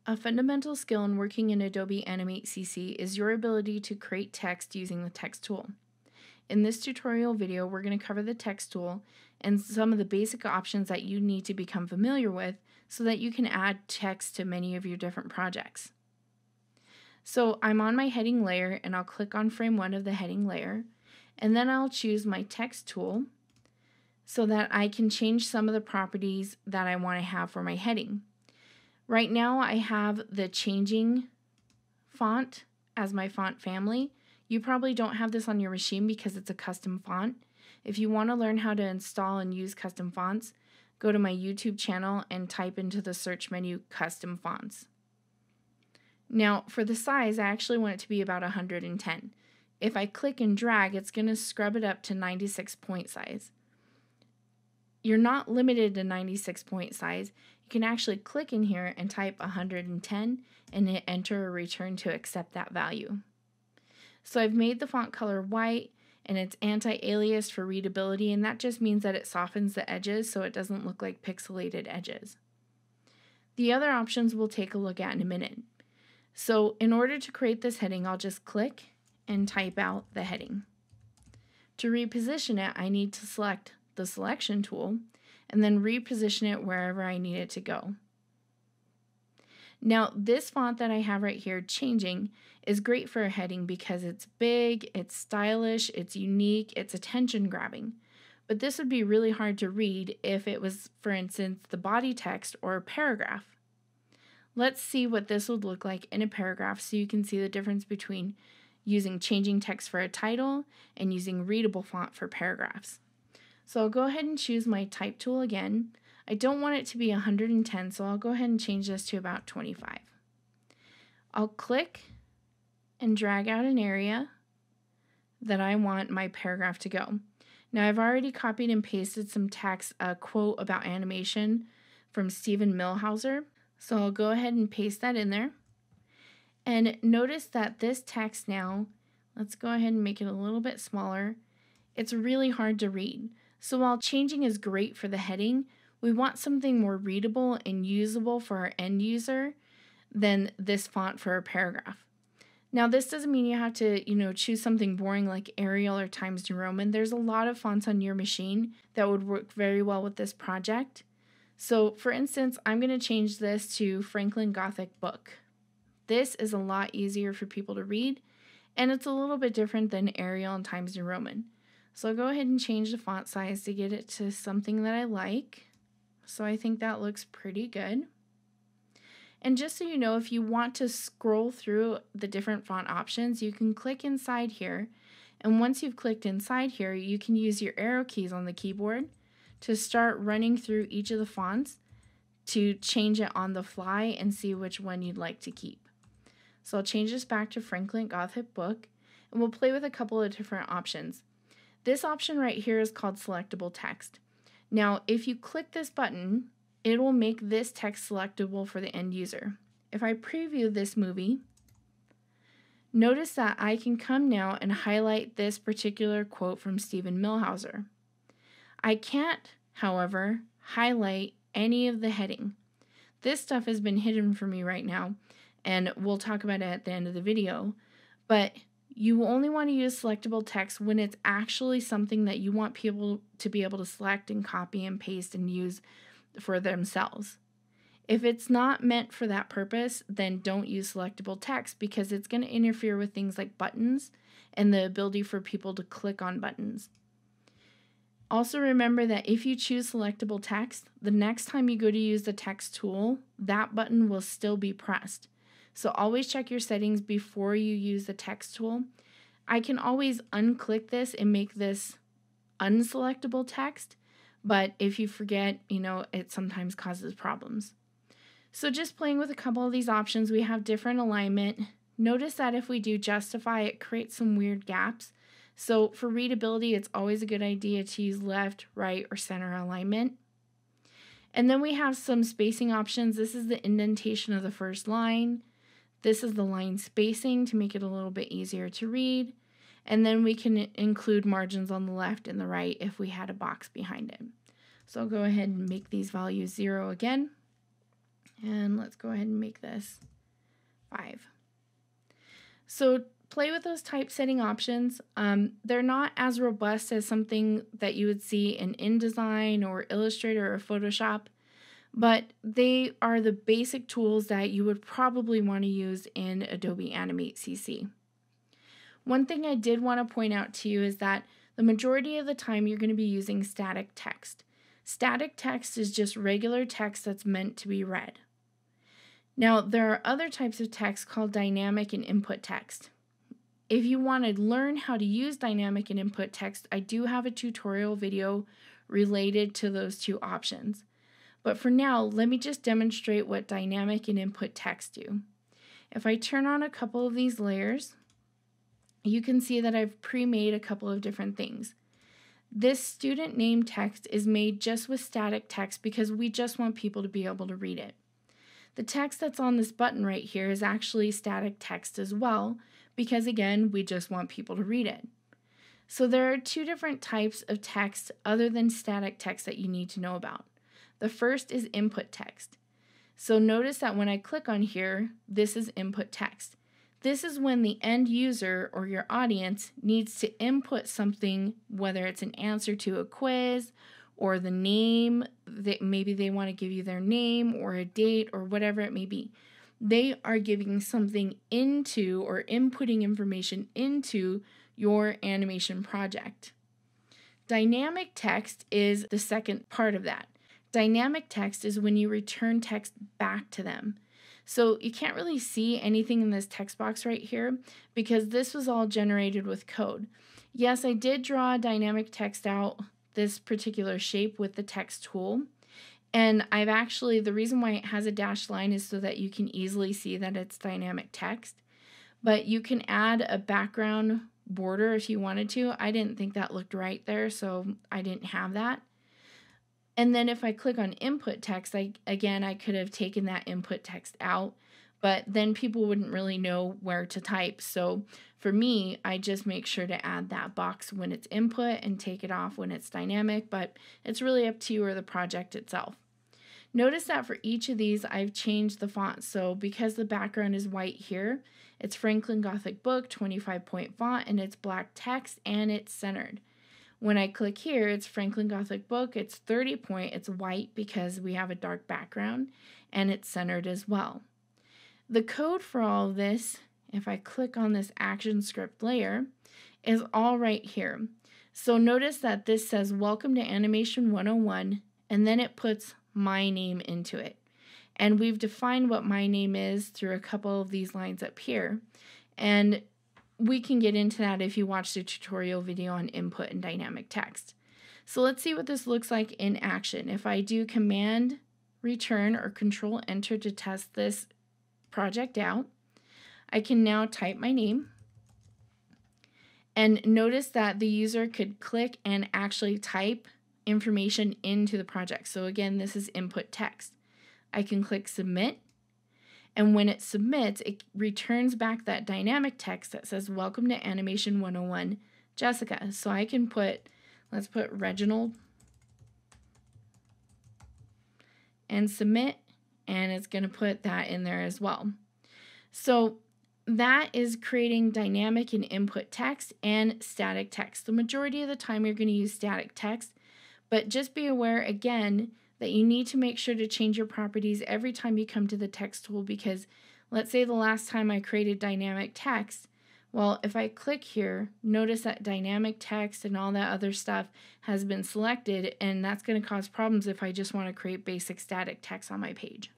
A fundamental skill in working in Adobe Animate CC is your ability to create text using the text tool. In this tutorial video, we're going to cover the text tool and some of the basic options that you need to become familiar with so that you can add text to many of your different projects. So I'm on my heading layer and I'll click on frame 1 of the heading layer, and then I'll choose my text tool so that I can change some of the properties that I want to have for my heading. Right now I have the changing font as my font family. You probably don't have this on your machine because it's a custom font. If you want to learn how to install and use custom fonts, go to my YouTube channel and type into the search menu custom fonts. Now for the size, I actually want it to be about 110. If I click and drag, it's going to scrub it up to 96 point size. You're not limited to 96 point size. You can actually click in here and type 110 and hit enter or return to accept that value. So I've made the font color white and it's anti-aliased for readability, and that just means that it softens the edges so it doesn't look like pixelated edges. The other options we'll take a look at in a minute. So in order to create this heading, I'll just click and type out the heading. To reposition it, I need to select the selection tool and then reposition it wherever I need it to go. Now this font that I have right here, changing, is great for a heading because it's big, it's stylish, it's unique, it's attention grabbing. But this would be really hard to read if it was, for instance, the body text or a paragraph. Let's see what this would look like in a paragraph so you can see the difference between using changing text for a title and using readable font for paragraphs. So I'll go ahead and choose my type tool again. I don't want it to be 110, so I'll go ahead and change this to about 25. I'll click and drag out an area that I want my paragraph to go. Now I've already copied and pasted some text, a quote about animation from Stephen Millhauser. So I'll go ahead and paste that in there. And notice that this text now, let's go ahead and make it a little bit smaller. It's really hard to read. So while changing is great for the heading, we want something more readable and usable for our end user than this font for a paragraph. Now this doesn't mean you have to, choose something boring like Arial or Times New Roman. There's a lot of fonts on your machine that would work very well with this project. So for instance, I'm going to change this to Franklin Gothic Book. This is a lot easier for people to read, and it's a little bit different than Arial and Times New Roman. So I'll go ahead and change the font size to get it to something that I like. So I think that looks pretty good. And just so you know, if you want to scroll through the different font options, you can click inside here. And once you've clicked inside here, you can use your arrow keys on the keyboard to start running through each of the fonts to change it on the fly and see which one you'd like to keep. So I'll change this back to Franklin Gothic Book, and we'll play with a couple of different options. This option right here is called Selectable Text. Now, if you click this button, it will make this text selectable for the end user. If I preview this movie, notice that I can come now and highlight this particular quote from Stephen Millhauser. I can't, however, highlight any of the heading. This stuff has been hidden for me right now, and we'll talk about it at the end of the video, but you only want to use selectable text when it's actually something that you want people to be able to select and copy and paste and use for themselves. If it's not meant for that purpose, then don't use selectable text because it's going to interfere with things like buttons and the ability for people to click on buttons. Also remember that if you choose selectable text, the next time you go to use the text tool, that button will still be pressed. So always check your settings before you use the text tool. I can always unclick this and make this unselectable text, but if you forget, it sometimes causes problems. So just playing with a couple of these options, we have different alignment. Notice that if we do justify, it creates some weird gaps. So for readability, it's always a good idea to use left, right, or center alignment. And then we have some spacing options. This is the indentation of the first line. This is the line spacing to make it a little bit easier to read. And then we can include margins on the left and the right if we had a box behind it. So I'll go ahead and make these values 0 again. And let's go ahead and make this 5. So play with those typesetting options. They're not as robust as something that you would see in InDesign or Illustrator or Photoshop, but they are the basic tools that you would probably want to use in Adobe Animate CC. One thing I did want to point out to you is that the majority of the time you're going to be using static text. Static text is just regular text that's meant to be read. Now, there are other types of text called dynamic and input text. If you want to learn how to use dynamic and input text, I do have a tutorial video related to those two options. But for now, let me just demonstrate what dynamic and input text do. If I turn on a couple of these layers, you can see that I've pre-made a couple of different things. This student name text is made just with static text because we just want people to be able to read it. The text that's on this button right here is actually static text as well because, again, we just want people to read it. So there are two different types of text other than static text that you need to know about. The first is input text. So notice that when I click on here, this is input text. This is when the end user or your audience needs to input something, whether it's an answer to a quiz or the name, that maybe they want to give you their name or a date or whatever it may be. They are giving something into or inputting information into your animation project. Dynamic text is the second part of that. Dynamic text is when you return text back to them. So you can't really see anything in this text box right here because this was all generated with code. Yes, I did draw dynamic text out this particular shape with the text tool. And I've actually, the reason why it has a dashed line is so that you can easily see that it's dynamic text. But you can add a background border if you wanted to. I didn't think that looked right there, so I didn't have that. And then if I click on input text, I could have taken that input text out, but then people wouldn't really know where to type. So for me, I just make sure to add that box when it's input and take it off when it's dynamic, but it's really up to you or the project itself. Notice that for each of these, I've changed the font. So because the background is white here, it's Franklin Gothic Book, 25-point font, and it's black text, and it's centered. When I click here, it's Franklin Gothic Book, it's 30-point, it's white because we have a dark background, and it's centered as well. The code for all of this, if I click on this action script layer, is all right here. So notice that this says Welcome to Animation 101, and then it puts my name into it. And we've defined what my name is through a couple of these lines up here. And we can get into that if you watch the tutorial video on input and dynamic text. So let's see what this looks like in action. If I do Command Return or Control Enter to test this project out, I can now type my name. And notice that the user could click and actually type information into the project. So again, this is input text. I can click Submit. And when it submits, it returns back that dynamic text that says, Welcome to Animation 101, Jessica. So I can put, let's put Reginald, and submit, and it's going to put that in there as well. So that is creating dynamic and input text and static text. The majority of the time you're going to use static text, but just be aware, again, that you need to make sure to change your properties every time you come to the text tool, because let's say the last time I created dynamic text, well, if I click here, notice that dynamic text and all that other stuff has been selected, and that's going to cause problems if I just want to create basic static text on my page.